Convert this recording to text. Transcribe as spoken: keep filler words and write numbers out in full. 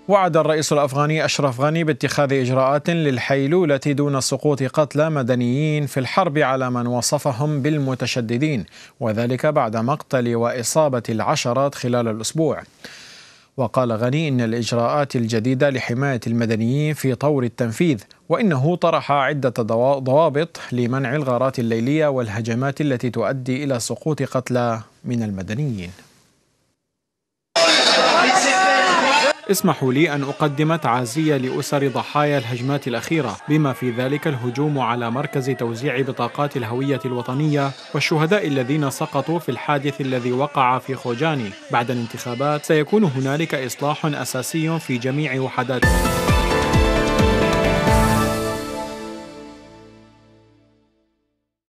وعد الرئيس الأفغاني أشرف غني باتخاذ إجراءات للحيلولة دون سقوط قتلى مدنيين في الحرب على من وصفهم بالمتشددين، وذلك بعد مقتل وإصابة العشرات خلال الأسبوع. وقال غني إن الإجراءات الجديدة لحماية المدنيين في طور التنفيذ، وإنه طرح عدة ضوابط لمنع الغارات الليلية والهجمات التي تؤدي إلى سقوط قتلى من المدنيين. اسمحوا لي أن أقدم تعازية لأسر ضحايا الهجمات الأخيرة، بما في ذلك الهجوم على مركز توزيع بطاقات الهوية الوطنية والشهداء الذين سقطوا في الحادث الذي وقع في خوجاني. بعد الانتخابات سيكون هنالك إصلاح أساسي في جميع وحدات